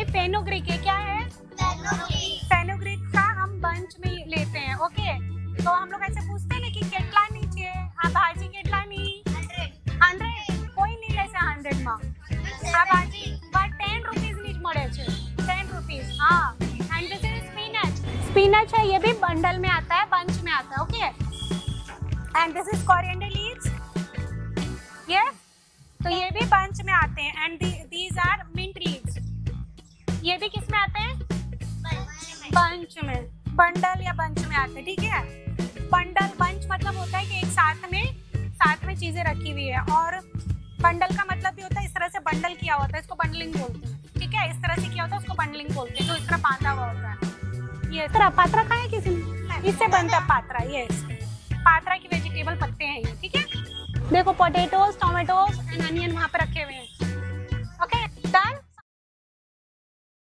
Fenugreek, ये क्या है? फेनुग्रीक का हम बंच में लेते हैं। ओके, तो हम लोग ऐसे पूछते हैं ना कि કેટલા ની છે આ ભાજી, કેટલા ની? 100 કોઈ નહીં લેશે 100 માં। આ ભાજી બટ 10 रुपीस ની જ મળે છે, 10 रुपीस। हाँ, and this is spinach. Spinach है, ये भी बंडल में आता है, बंच में आता है। Okay, and this is coriander leaves. ये तो ये भी बंच में आते हैं। And these are mint leaves, ये भी किस में आते हैं? बंच में, बंडल या बंच में आते हैं। ठीक है, बंडल बंच मतलब होता है कि एक साथ में चीजें रखी हुई है, और बंडल का मतलब भी होता है इस तरह से बंडल किया होता है, इसको बंडलिंग बोलते हैं। ठीक है, इस तरह से किया होता है उसको बंडलिंग बोलते हैं, जो इस तरह बांधा हुआ होता है। ये तरह पात्रा खाया किसी ने? इससे बनता है पात्रा। ये पात्रा की वेजिटेबल पत्ते हैं ये। ठीक है, देखो पोटैटोज, टोमेटोज एंड अनियन वहाँ पे रखे हुए हैं।